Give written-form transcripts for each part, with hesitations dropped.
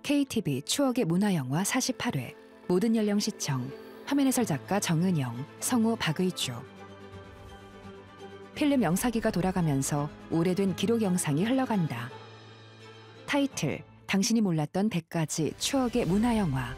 KTV 추억의 문화영화 48회 모든 연령 시청. 화면 해설 작가 정은영, 성우 박의주. 필름 영사기가 돌아가면서 오래된 기록 영상이 흘러간다. 타이틀 당신이 몰랐던 100가지 추억의 문화영화.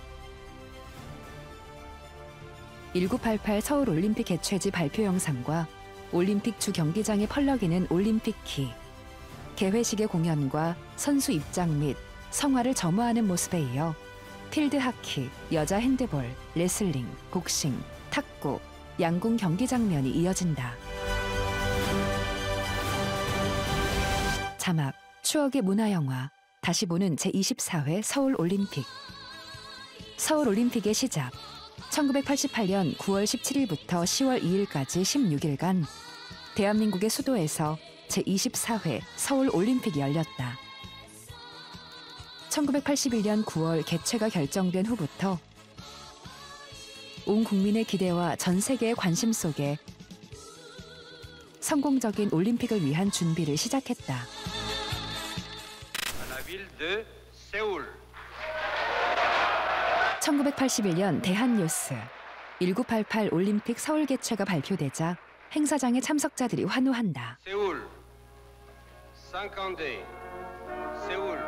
1988 서울올림픽 개최지 발표 영상과 올림픽 주 경기장에 펄럭이는 올림픽키. 개회식의 공연과 선수 입장 및 성화를 점화하는 모습에 이어 필드하키, 여자 핸드볼, 레슬링, 복싱, 탁구, 양궁 경기 장면이 이어진다. 자막, 추억의 문화영화, 다시 보는 제24회 서울올림픽. 서울올림픽의 시작, 1988년 9월 17일부터 10월 2일까지 16일간 대한민국의 수도에서 제24회 서울올림픽이 열렸다. 1981년 9월 개최가 결정된 후부터 온 국민의 기대와 전 세계의 관심 속에 성공적인 올림픽을 위한 준비를 시작했다. 1981년 대한뉴스 1988 올림픽 서울 개최가 발표되자 행사장의 참석자들이 환호한다. 세울 50대 세울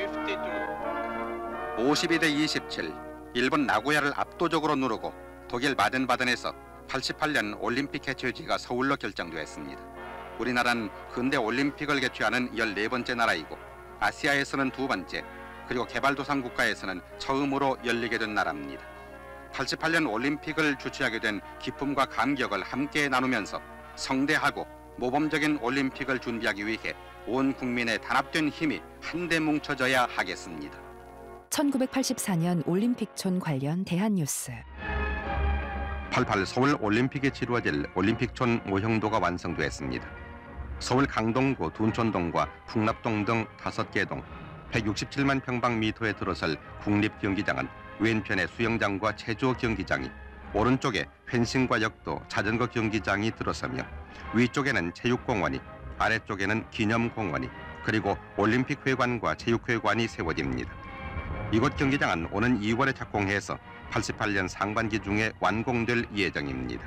52대 27, 일본 나고야를 압도적으로 누르고 독일 바덴바덴에서 88년 올림픽 개최지가 서울로 결정되었습니다. 우리나라는 근대 올림픽을 개최하는 14번째 나라이고 아시아에서는 2번째, 그리고 개발도상 국가에서는 처음으로 열리게 된 나라입니다. 88년 올림픽을 주최하게 된 기쁨과 감격을 함께 나누면서 성대하고 모범적인 올림픽을 준비하기 위해 온 국민의 단합된 힘이 한데 뭉쳐져야 하겠습니다. 1984년 올림픽촌 관련 대한뉴스. 88 서울 올림픽이 치루어질 올림픽촌 모형도가 완성됐습니다. 서울 강동구 둔촌동과 풍납동 등 5개 동 167만 평방미터에 들어설 국립경기장은 왼편에 수영장과 체조 경기장이, 오른쪽에 펜싱과 역도, 자전거 경기장이 들어서며 위쪽에는 체육공원이, 아래쪽에는 기념공원이, 그리고 올림픽회관과 체육회관이 세워집니다. 이곳 경기장은 오는 2월에 착공해서 88년 상반기 중에 완공될 예정입니다.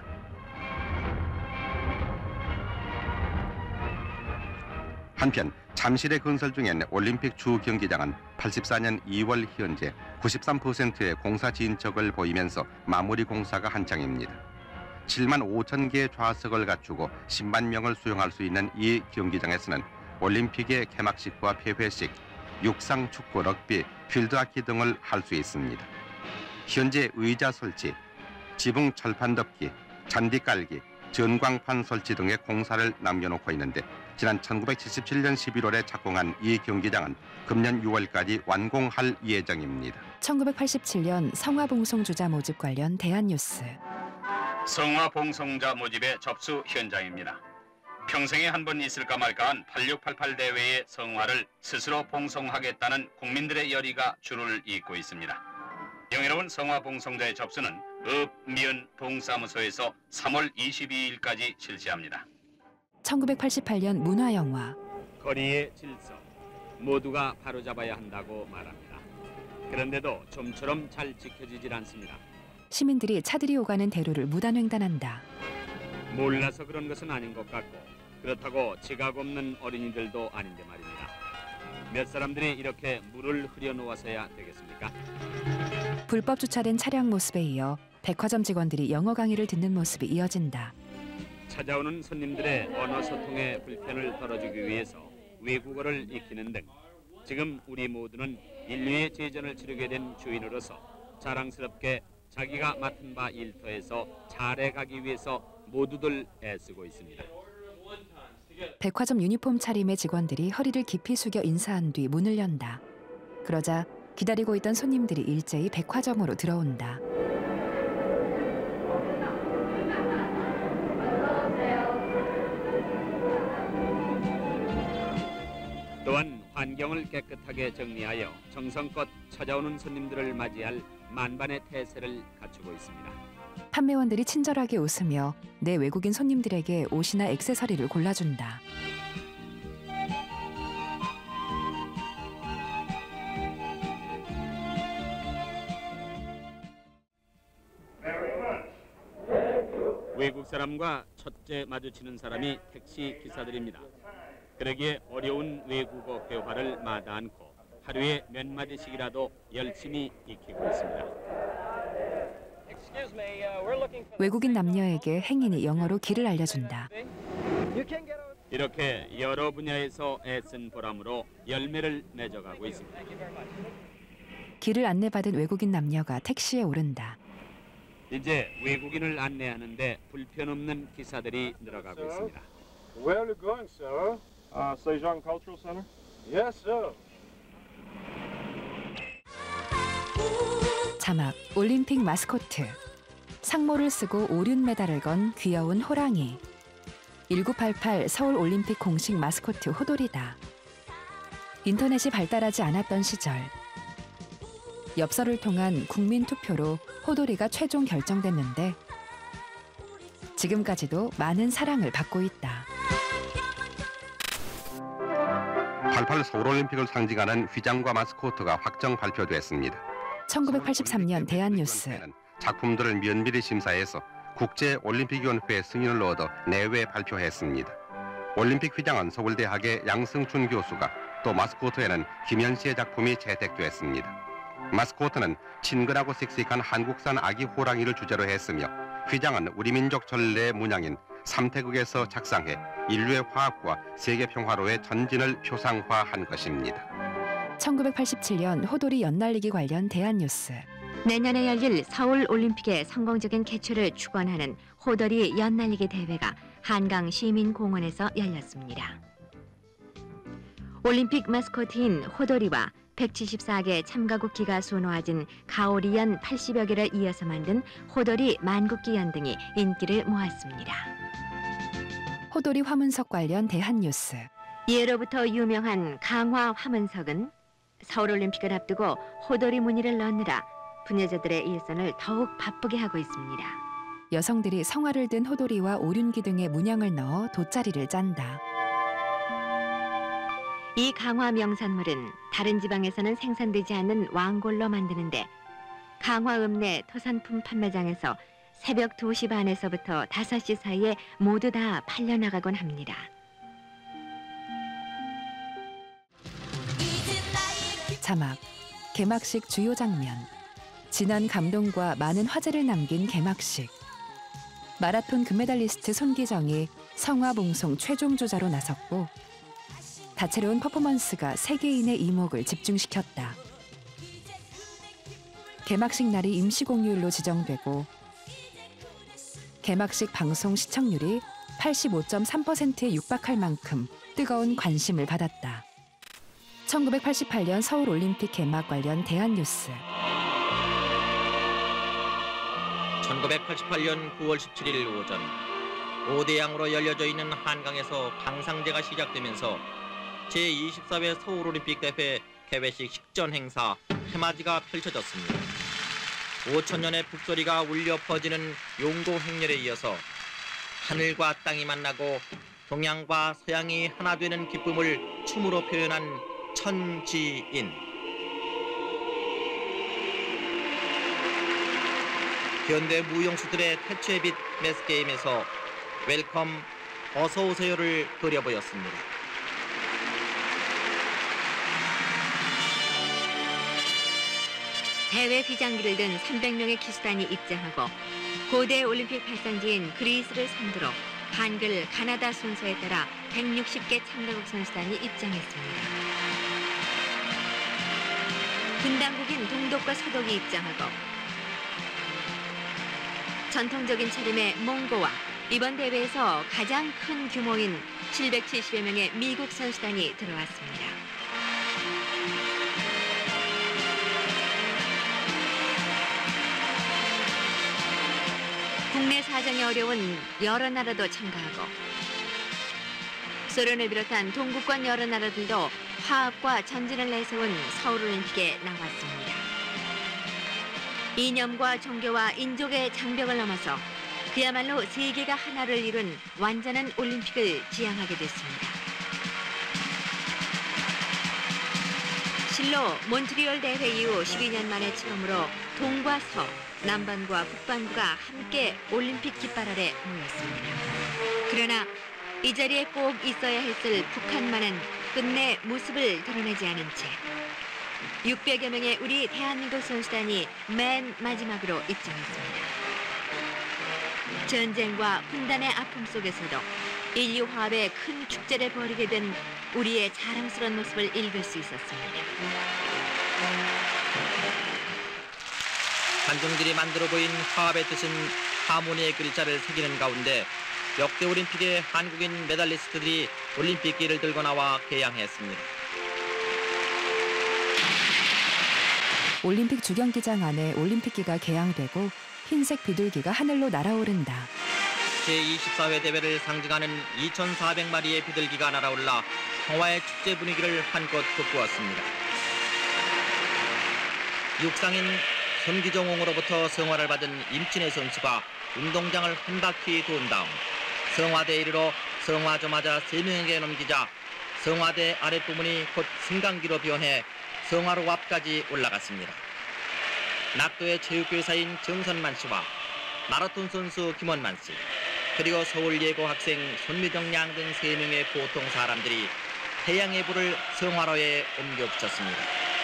한편 잠실에 건설 중인 올림픽 주 경기장은 84년 2월 현재 93%의 공사 진척을 보이면서 마무리 공사가 한창입니다. 7만 5천 개의 좌석을 갖추고 10만 명을 수용할 수 있는 이 경기장에서는 올림픽의 개막식과 폐회식, 육상, 축구, 럭비, 필드하키 등을 할 수 있습니다. 현재 의자 설치, 지붕 철판 덮기, 잔디 깔기, 전광판 설치 등의 공사를 남겨놓고 있는데, 지난 1977년 11월에 착공한 이 경기장은 금년 6월까지 완공할 예정입니다. 1987년 성화봉송주자 모집 관련 대한뉴스. 성화봉송자 모집의 접수 현장입니다. 평생에 한 번 있을까 말까한 8688 대회의 성화를 스스로 봉송하겠다는 국민들의 열의가 줄을 잇고 있습니다. 영예로운 성화봉송자의 접수는 읍, 미은 동사무소에서 3월 22일까지 실시합니다. 1988년 문화영화. 거리의 질서, 모두가 바로잡아야 한다고 말합니다. 그런데도 좀처럼 잘 지켜지질 않습니다. 시민들이 차들이 오가는 대로를 무단횡단한다. 몰라서 그런 것은 아닌 것 같고, 그렇다고 지각 없는 어린이들도 아닌데 말입니다. 몇 사람들이 이렇게 물을 흐려놓아서야 되겠습니까? 불법 주차된 차량 모습에 이어 백화점 직원들이 영어 강의를 듣는 모습이 이어진다. 찾아오는 손님들의 언어 소통에 불편을 덜어주기 위해서 외국어를 익히는 등 지금 우리 모두는 인류의 제전을 치르게 된 주인으로서 자랑스럽게 자기가 맡은 바 일터에서 잘해가기 위해서 모두들 애쓰고 있습니다. 백화점 유니폼 차림의 직원들이 허리를 깊이 숙여 인사한 뒤 문을 연다. 그러자 기다리고 있던 손님들이 일제히 백화점으로 들어온다. 또한 환경을 깨끗하게 정리하여 정성껏 찾아오는 손님들을 맞이할 만반의 태세를 갖추고 있습니다. 판매원들이 친절하게 웃으며 내 외국인 손님들에게 옷이나 액세서리를 골라준다. 외국 사람과 첫째 마주치는 사람이 택시 기사들입니다. 그러기에 어려운 외국어 회화를 마다 않고 하루에 몇 마디씩이라도 열심히 익히고 있습니다. 외국인 남녀에게 행인이 영어로 길을 알려준다. 이렇게 여러 분야에서 애쓴 보람으로 열매를 맺어가고 있습니다. 길을 안내받은 외국인 남녀가 택시에 오른다. 이제 외국인을 안내하는데 불편 없는 기사들이 늘어가고 있습니다. Where are you going, sir? Sejong Cultural Center. Yes, sir. 자막 올림픽 마스코트. 상모를 쓰고 오륜 메달을 건 귀여운 호랑이. 1988 서울 올림픽 공식 마스코트 호돌이다. 인터넷이 발달하지 않았던 시절. 엽서를 통한 국민 투표로 호돌이가 최종 결정됐는데 지금까지도 많은 사랑을 받고 있다. 88 서울올림픽을 상징하는 휘장과 마스코트가 확정 발표됐습니다. 1983년 대한뉴스. 작품들을 면밀히 심사해서 국제올림픽위원회 승인을 얻어 내외 발표했습니다. 올림픽 휘장은 서울대학의 양승춘 교수가, 또 마스코트에는 김현시의 작품이 채택됐습니다. 마스코트는 친근하고 씩씩한 한국산 아기 호랑이를 주제로 했으며 휘장은 우리 민족 전래의 문양인 삼태극에서 작상해 인류의 화합과 세계 평화로의 전진을 표상화한 것입니다. 1987년 호돌이 연날리기 관련 대한뉴스. 내년에 열릴 서울 올림픽의 성공적인 개최를 축원하는 호돌이 연날리기 대회가 한강 시민공원에서 열렸습니다. 올림픽 마스코트인 호돌이와 174개 참가 국기가 수놓아진 가오리연 80여 개를 이어서 만든 호돌이 만국기연 등이 인기를 모았습니다. 호돌이 화문석 관련 대한뉴스. 예로부터 유명한 강화 화문석은 서울올림픽을 앞두고 호돌이 무늬를 넣느라 부녀자들의 일선을 더욱 바쁘게 하고 있습니다. 여성들이 성화를 든 호돌이와 오륜기 등의 문양을 넣어 돗자리를 짠다. 이 강화 명산물은 다른 지방에서는 생산되지 않는 왕골로 만드는데 강화읍내 토산품 판매장에서 새벽 2시 반에서부터 5시 사이에 모두 다 팔려나가곤 합니다. 자막 개막식 주요 장면. 진한 감동과 많은 화제를 남긴 개막식. 마라톤 금메달리스트 손기정이 성화 봉송 최종 주자로 나섰고 다채로운 퍼포먼스가 세계인의 이목을 집중시켰다. 개막식 날이 임시 공휴일로 지정되고 개막식 방송 시청률이 85.3%에 육박할 만큼 뜨거운 관심을 받았다. 1988년 서울올림픽 개막 관련 대한뉴스. 1988년 9월 17일 오전 5대양으로 열려져 있는 한강에서 강상제가 시작되면서 제24회 서울올림픽 대회 개회식 식전 행사 해맞이가 펼쳐졌습니다. 5천년의 북소리가 울려 퍼지는 용도 행렬에 이어서 하늘과 땅이 만나고 동양과 서양이 하나 되는 기쁨을 춤으로 표현한 천지인. 현대 무용수들의 태초의 빛 매스게임에서 웰컴 어서오세요를 그려보였습니다. 대회 휘장기를 든 300명의 기수단이 입장하고 고대 올림픽 발상지인 그리스를 상대로 한글 가나다 순서에 따라 160개 참가국 선수단이 입장했습니다. 분당국인 동독과 서독이 입장하고 전통적인 차림의 몽고와 이번 대회에서 가장 큰 규모인 770여 명의 미국 선수단이 들어왔습니다. 국내 사정이 어려운 여러 나라도 참가하고 소련을 비롯한 동구권 여러 나라들도 화합과 전진을 내세운 서울올림픽에 나왔습니다. 이념과 종교와 인족의 장벽을 넘어서 그야말로 세계가 하나를 이룬 완전한 올림픽을 지향하게 됐습니다. 실로 몬트리올 대회 이후 12년 만에 처음으로 동과 서, 남반과 북반구가 함께 올림픽 깃발 아래 모였습니다. 그러나 이 자리에 꼭 있어야 했을 북한만은 끝내 모습을 드러내지 않은 채 600여 명의 우리 대한민국 선수단이 맨 마지막으로 입장했습니다. 전쟁과 분단의 아픔 속에서도 인류 화합의 큰 축제를 벌이게 된 우리의 자랑스러운 모습을 읽을 수 있었습니다. 관중들이 만들어 보인 화합의 뜻은 하모니의 글자를 새기는 가운데 역대 올림픽에 한국인 메달리스트들이 올림픽기를 들고 나와 개양했습니다. 올림픽 주경기장 안에 올림픽기가 개양되고 흰색 비둘기가 하늘로 날아오른다. 제24회 대회를 상징하는 2,400마리의 비둘기가 날아올라 평화의 축제 분위기를 한껏 돋구었습니다. 육상인 손기정홍으로부터 성화를 받은 임진애 선수가 운동장을 한 바퀴 돈 다음 성화대에 이르러 성화조마자 3명에게 넘기자 성화대 아랫부분이 곧 승강기로 변해 성화로 앞까지 올라갔습니다. 낙도의 체육교사인 정선만 씨와 마라톤 선수 김원만 씨, 그리고 서울예고 학생 손미정 양 등 3명의 보통 사람들이 태양의 불을 성화로에 옮겨 붙였습니다.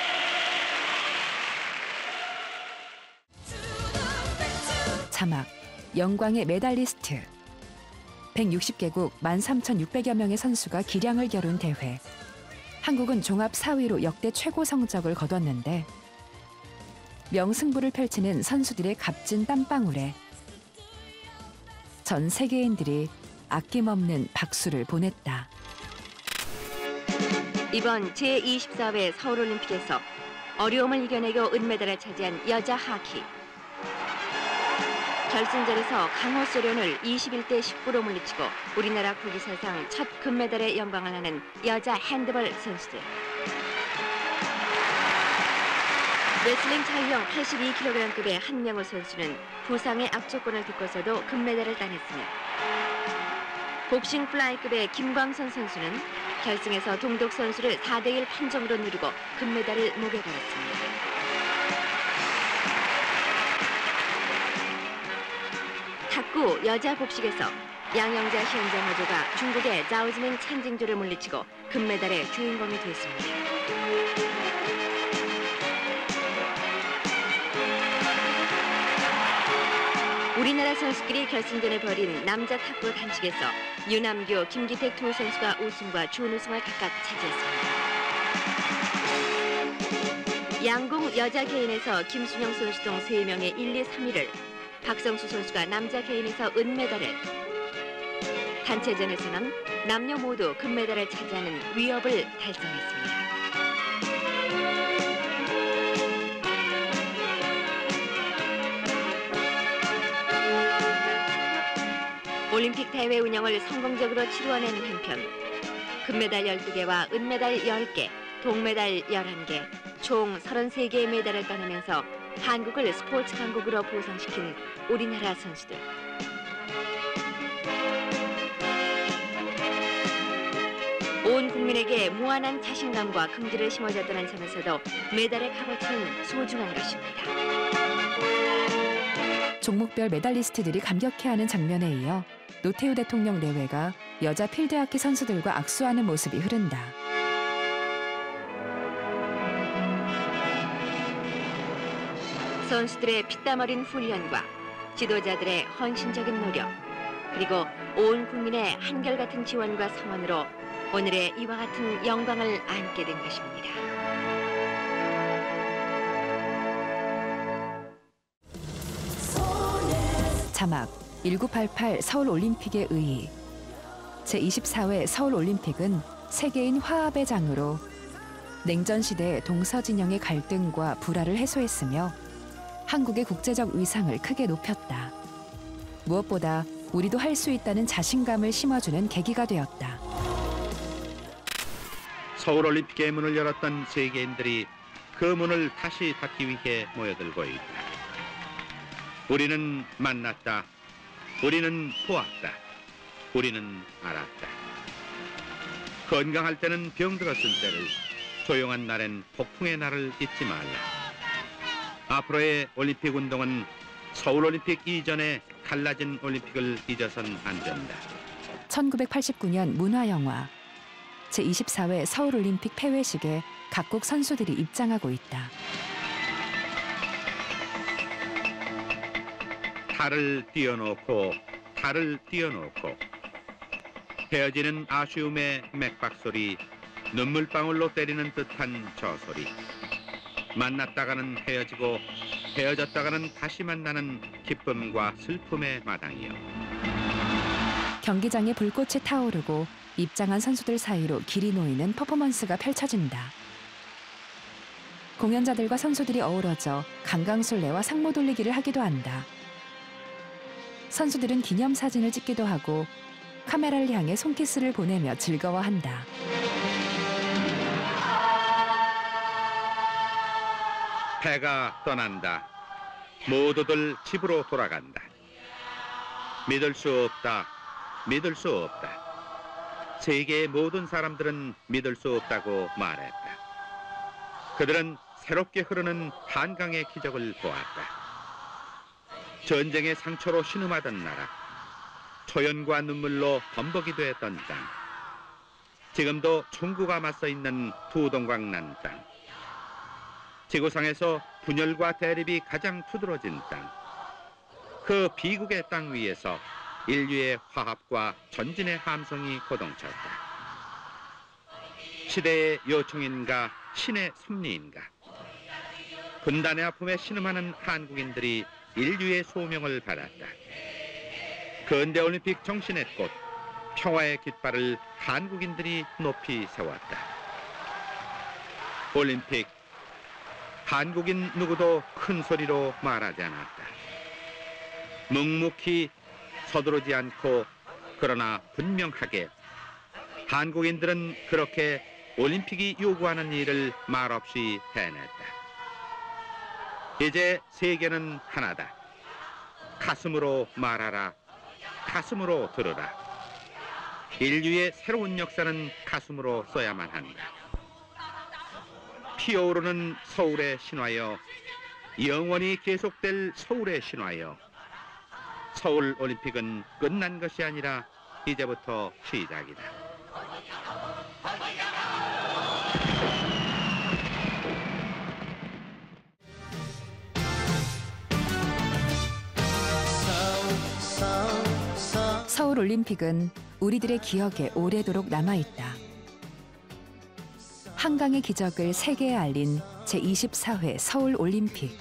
자막, 영광의 메달리스트. 160개국 13,600여 명의 선수가 기량을 겨룬 대회. 한국은 종합 4위로 역대 최고 성적을 거뒀는데 명승부를 펼치는 선수들의 값진 땀방울에 전 세계인들이 아낌없는 박수를 보냈다. 이번 제24회 서울올림픽에서 어려움을 이겨내고 은메달을 차지한 여자 하키. 결승전에서 강호 소련을 21대 19로 물리치고 우리나라 국기사상 첫 금메달에 영광을 하는 여자 핸드볼 선수들. 레슬링 자유형 82kg급의 한명호 선수는 부상의 악조건을 딛고서도 금메달을 따냈으며 복싱 플라이급의 김광선 선수는 결승에서 동독 선수를 4대1 판정으로 누르고 금메달을 목에 걸었습니다. 탁구 여자 복식에서 양영자 현장호조가 중국의 자오즈밍 첸징조를 물리치고 금메달의 주인공이 됐습니다. 우리나라 선수끼리 결승전을 벌인 남자 탁구 단식에서 유남규, 김기택 두 선수가 우승과 준우승을 각각 차지했습니다. 양궁 여자 개인에서 김순영 선수 등 3명의 1, 2, 3위를, 박성수 선수가 남자 개인에서 은메달을, 단체전에서는 남녀 모두 금메달을 차지하는 위협을 달성했습니다. 올림픽 대회 운영을 성공적으로 치루어낸 한편 금메달 12개와 은메달 10개, 동메달 11개, 총 33개의 메달을 따내면서 한국을 스포츠 강국으로 부상시킨 우리나라 선수들. 온 국민에게 무한한 자신감과 긍지를 심어줬다는 점에서도 메달의 값어치는 소중한 것입니다. 종목별 메달리스트들이 감격해하는 장면에 이어 노태우 대통령 내외가 여자 필드하키 선수들과 악수하는 모습이 흐른다. 선수들의 피땀 어린 훈련과 지도자들의 헌신적인 노력, 그리고 온 국민의 한결같은 지원과 성원으로 오늘의 이와 같은 영광을 안게 된 것입니다. 자막 1988 서울올림픽의 의의. 제24회 서울올림픽은 세계인 화합의 장으로 냉전시대 동서진영의 갈등과 불화를 해소했으며 한국의 국제적 위상을 크게 높였다. 무엇보다 우리도 할 수 있다는 자신감을 심어주는 계기가 되었다. 서울올림픽의 문을 열었던 세계인들이 그 문을 다시 닫기 위해 모여들고 있다. 우리는 만났다. 우리는 보았다. 우리는 알았다. 건강할 때는 병들었을 때를, 조용한 날엔 폭풍의 날을 잊지 말라. 앞으로의 올림픽 운동은 서울올림픽 이전에 갈라진 올림픽을 잊어선 안 된다. 1989년 문화영화 제24회 서울올림픽 폐회식에 각국 선수들이 입장하고 있다. 달을 띄워놓고 달을 띄워놓고 헤어지는 아쉬움의 맥박소리, 눈물방울로 때리는 듯한 저 소리. 만났다가는 헤어지고 헤어졌다가는 다시 만나는 기쁨과 슬픔의 마당이요. 경기장에 불꽃이 타오르고 입장한 선수들 사이로 길이 놓이는 퍼포먼스가 펼쳐진다. 공연자들과 선수들이 어우러져 강강술래와 상모 돌리기를 하기도 한다. 선수들은 기념사진을 찍기도 하고 카메라를 향해 손키스를 보내며 즐거워한다. 배가 떠난다. 모두들 집으로 돌아간다. 믿을 수 없다. 믿을 수 없다. 세계의 모든 사람들은 믿을 수 없다고 말했다. 그들은 새롭게 흐르는 한강의 기적을 보았다. 전쟁의 상처로 신음하던 나라, 초연과 눈물로 범벅이 되었던 땅, 지금도 총구가 맞서 있는 두동강 땅, 지구상에서 분열과 대립이 가장 두드러진 땅, 그 비극의 땅 위에서 인류의 화합과 전진의 함성이 고동쳤다. 시대의 요청인가 신의 섭리인가. 분단의 아픔에 신음하는 한국인들이 인류의 소명을 받았다. 근대올림픽 정신의 꽃, 평화의 깃발을 한국인들이 높이 세웠다. 올림픽, 한국인 누구도 큰 소리로 말하지 않았다. 묵묵히 서두르지 않고 그러나 분명하게 한국인들은 그렇게 올림픽이 요구하는 일을 말없이 해냈다. 이제 세계는 하나다. 가슴으로 말하라. 가슴으로 들으라. 인류의 새로운 역사는 가슴으로 써야만 한다. 피어오르는 서울의 신화여, 영원히 계속될 서울의 신화여. 서울 올림픽은 끝난 것이 아니라 이제부터 시작이다. 서울 올림픽은 우리들의 기억에 오래도록 남아있다. 한강의 기적을 세계에 알린 제24회 서울 올림픽.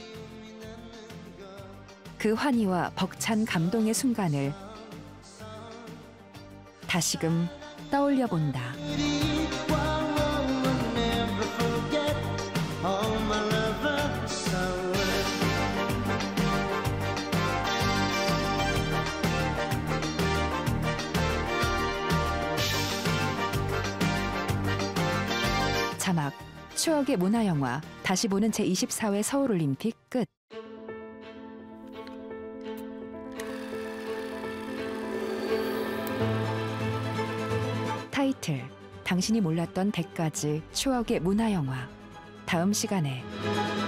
그 환희와 벅찬 감동의 순간을 다시금 떠올려 본다. 자막, 추억의 문화영화, 다시 보는 제24회 서울올림픽 끝. 타이틀, 당신이 몰랐던 100가지 추억의 문화영화. 다음 시간에.